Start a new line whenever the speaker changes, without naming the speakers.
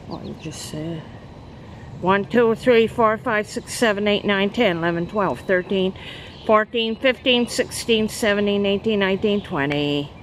What you just said. 1, 2, 3, 4, 5, 6, 7, 8, 9, 10, 11, 12, 13, 14, 15, 16, 17, 18, 19, 20.